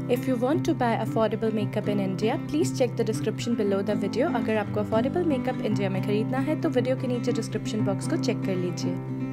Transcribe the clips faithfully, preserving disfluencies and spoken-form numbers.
If you want to buy affordable makeup in India, please check the description below the video. अगर आपको affordable makeup India में खरीदना है तो video के नीचे description box को चेक कर लीजिए.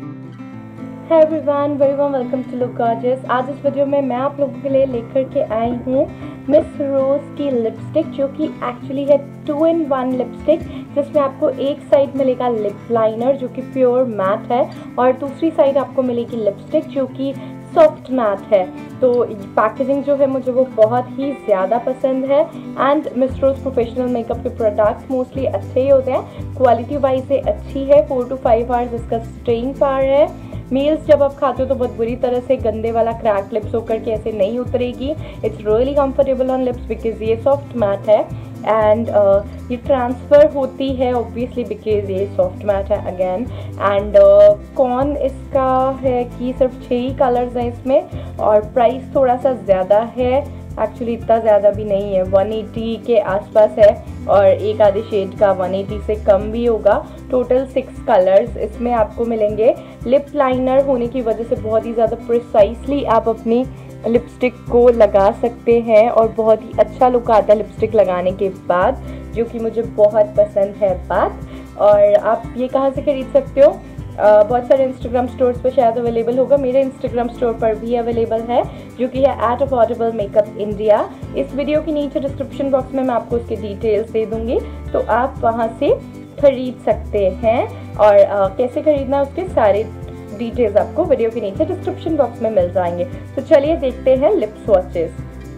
Hey everyone, very warm welcome to Look Gorgeous. आज इस वीडियो में मैं आप लोगों के लिए लेकर के आई हूँ मिस रोज की लिपस्टिक, जो कि एक्चुअली है टू इन वन लिपस्टिक, जिसमें आपको एक साइड मिलेगा लिप लाइनर जो कि प्योर मैट है और दूसरी साइड आपको मिलेगी लिपस्टिक जो कि सॉफ्ट मैट है. तो पैकेजिंग जो है मुझे वो बहुत ही ज़्यादा पसंद है. And miss rose professional makeup के प्रोडक्ट्स मोस्टली अच्छे ही होते हैं. क्वालिटी वाइज से अच्छी है. फोर टू फाइव आवर्स इसका स्टेइंग पावर है. मील्स जब आप खाते हो तो बहुत बुरी तरह से गंदे वाला क्रैक लिप्स होकर के ऐसे नहीं उतरेगी. It's really comfortable on lips because ये सॉफ्ट मैट है. एंड uh, ये ट्रांसफ़र होती है ऑब्वियसली बिकॉज ये सॉफ्ट मैट है अगेन. एंड कौन इसका है कि सिर्फ छः ही कलर्स हैं इसमें और प्राइस थोड़ा सा ज़्यादा है. एक्चुअली इतना ज़्यादा भी नहीं है, वन एटी के आसपास है और एक आधे शेड का वन एटी से कम भी होगा. टोटल सिक्स कलर्स इसमें आपको मिलेंगे. लिप लाइनर होने की वजह से बहुत ही ज़्यादा प्रिसाइसली आप अपनी लिपस्टिक को लगा सकते हैं और बहुत ही अच्छा लुक आता है लिपस्टिक लगाने के बाद, जो कि मुझे बहुत पसंद है बात. और आप ये कहाँ से खरीद सकते हो? Uh, बहुत सारे इंस्टाग्राम स्टोर्स पर शायद अवेलेबल होगा. मेरे इंस्टाग्राम स्टोर पर भी अवेलेबल है जो कि है एट अफोर्डेबल मेकअप इंडिया. इस वीडियो के नीचे डिस्क्रिप्शन बॉक्स में मैं आपको उसके डिटेल्स दे दूंगी, तो आप वहां से खरीद सकते हैं. और uh, कैसे खरीदना है उसके सारे डिटेल्स आपको वीडियो के नीचे डिस्क्रिप्शन बॉक्स में मिल जाएंगे. तो चलिए देखते हैं lip swatches.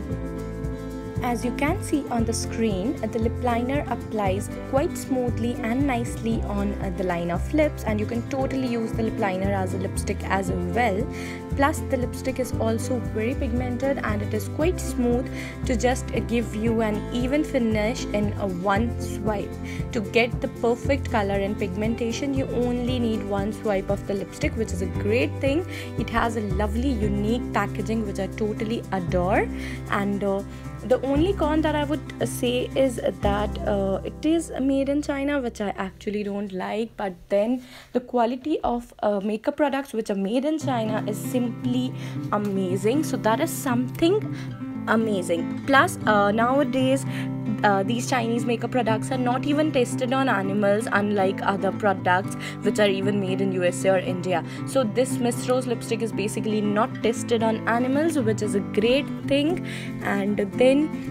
As you can see on the screen, the lip liner applies quite smoothly and nicely on the line of lips, and you can totally use the lip liner as a lipstick as well. Plus the lipstick is also very pigmented and it is quite smooth to just give you an even finish in a one swipe. To get the perfect color and pigmentation, you only need one swipe of the lipstick, which is a great thing. It has a lovely unique packaging which I totally adore. And uh, the only con that I would say is that uh, it is made in China, which I actually don't like. But then the quality of uh, makeup products which are made in China is simply amazing. So that is something amazing. Plus uh, nowadays uh, these Chinese makeup products are not even tested on animals, unlike other products which are even made in U S A or India. So this Miss Rose lipstick is basically not tested on animals, which is a great thing. And then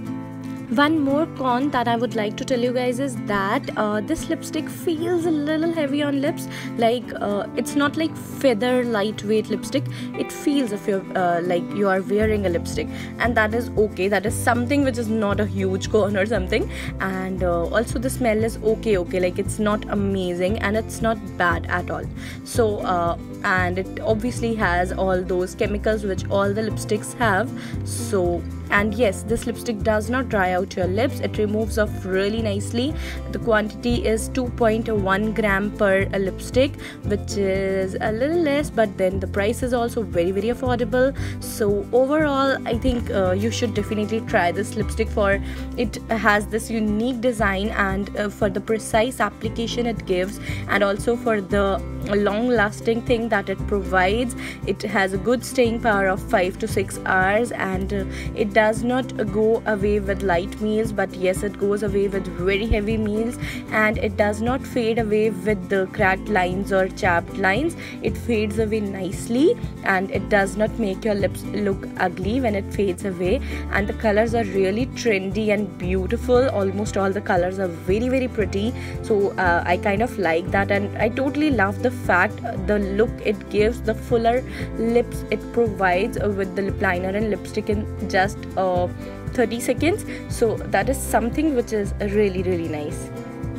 one more con that I would like to tell you guys is that uh, this lipstick feels a little heavy on lips. Like uh, it's not like feather lightweight lipstick. It feels if you're uh, like you are wearing a lipstick, and that is okay. That is something which is not a huge con or something. And uh, also the smell is okay okay like it's not amazing and it's not bad at all. So uh, and it obviously has all those chemicals which all the lipsticks have. So and yes, this lipstick does not dry out your lips. It removes off really nicely. The quantity is two point one gram per a lipstick, which is a little less, but then the price is also very very affordable. So overall I think uh, you should definitely try this lipstick, for it has this unique design and uh, for the precise application it gives, and also for the long lasting thing that it provides. It has a good staying power of five to six hours, and uh, it does not go away with light meals, but yes, it goes away with very heavy meals. And it does not fade away with the cracked lines or chapped lines. It fades away nicely, and it does not make your lips look ugly when it fades away. And the colors are really trendy and beautiful. Almost all the colors are very very pretty. So uh, I kind of like that, and I totally love the fact uh, the look it gives, the fuller lips it provides uh, with the lip liner and lipstick in just uh, thirty seconds. So that is something which is really really nice.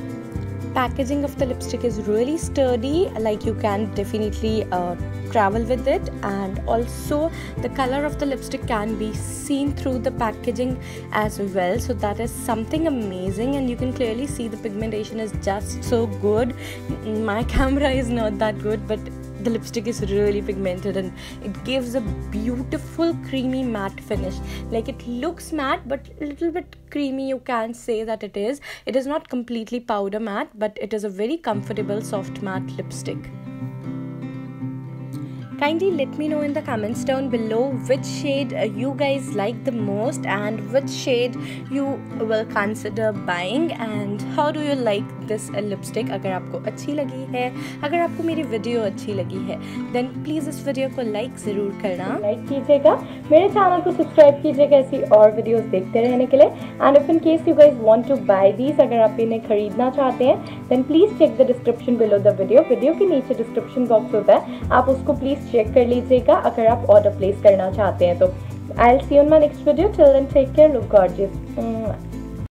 Packaging of the lipstick is really sturdy, like you can definitely uh, travel with it. And also the color of the lipstick can be seen through the packaging as well. So that is something amazing, and you can clearly see the pigmentation is just so good. My camera is not that good, but the lipstick is really pigmented and it gives a beautiful creamy matte finish. Like it looks matte but a little bit creamy, you can say that it is. It is not completely powder matte, but it is a very comfortable soft matte lipstick. Kindly let me know in the comments down below which shade uh, you guys like the most and which shade you will consider buying and how do you like this uh, lipstick. अगर आपको अच्छी लगी है, अगर आपको मेरी video अच्छी लगी है then please इस वीडियो को लाइक ज़रूर करना, लाइक कीजिएगा, मेरे चैनल को सब्सक्राइब कीजिएगा ऐसी और वीडियोस देखते रहने के लिए। And if in case you guys want to buy these, अगर आप इन्हें खरीदना चाहते हैं then please check the description below the video. Video के नीचे डिस्क्रिप्शन बॉक्स होता है, आप उसको प्लीज़ चेक कर लीजिएगा अगर आप ऑर्डर प्लेस करना चाहते हैं तो। I will see you in my next video, till then take care, look gorgeous.